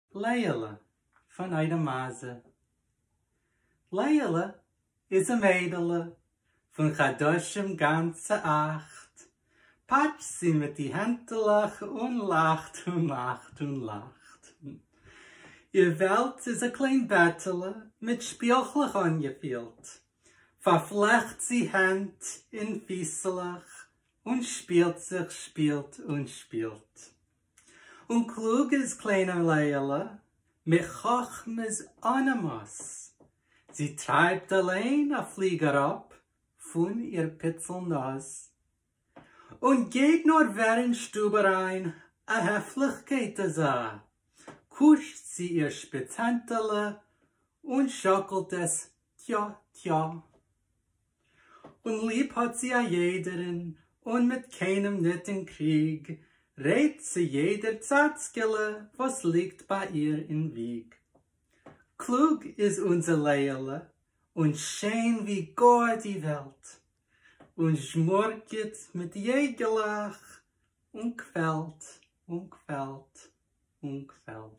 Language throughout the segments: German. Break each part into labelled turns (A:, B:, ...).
A: Leah van Eidemaze. Leah is een meidele van Chadoshim ganze 8. Patsch sie mit die Händelach und lacht und lacht und lacht. Ihr Welt is een klein bettele mit Spielchlach angefüllt. Verflecht sie Hand in Fieselach und spielt sich, spielt und spielt. Und klug is kleine Leila mit Chochmes Animas. Sie treibt allein a Flieger ab von ihr Pitzelnas. Und geht nur während Stube rein a Heflichkeit sah. Kuscht sie ihr Spitzhändele und schockelt es, tja, tja. Und lieb hat sie a jederen und mit keinem nicht in Krieg. Rät sie jeder Zatzkele, was liegt bei ihr in Wieg. Klug ist unser Leila und schön wie Gott die Welt. Und schmorket mit Jägerlach und quält und quält und quält.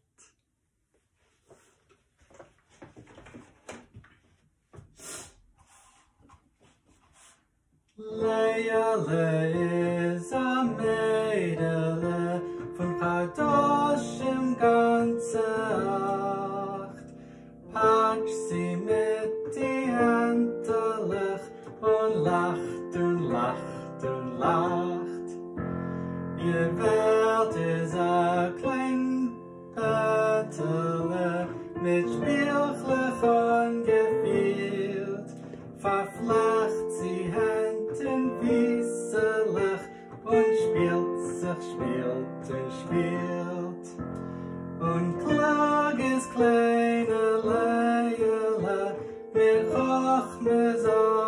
A: Leah is a meidele von Chadoshim ganze 8. Patsch sie mit die Händelech und lacht und lacht und lacht. Ihr Welt is a klein Bettele mit Spielchlach angefüllt. Verflecht sie Händen wieselach und spielt sich, spielt und spielt. Und klag ist kleine Leila mit Chochmes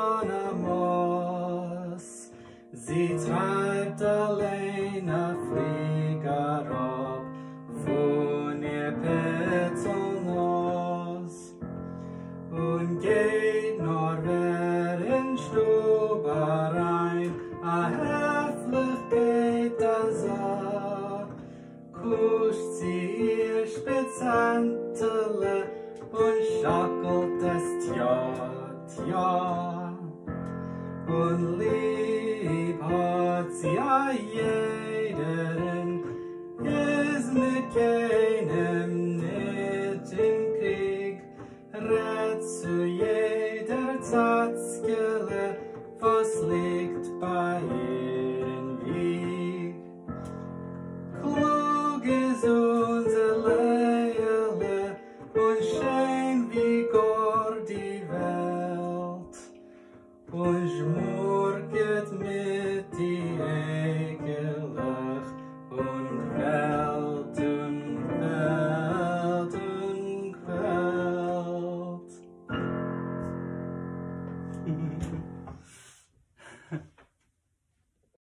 A: Animas. Sie treibt allein a Flieger ab von ihr Pitzelnuss. Und geht nur wer in Stube rein, a Heflichkeit sah. Kuscht sie ihr Spitzhändele und schockelt es tja, tja. Und lieb hat sie a jederen, is mit keinem nicht in Krieg. Rät zu jeder Zatzkele, was liegt bei ihr in Wieg. Klug ist unser Leila und schön wie Gott die Welt und schmurget mit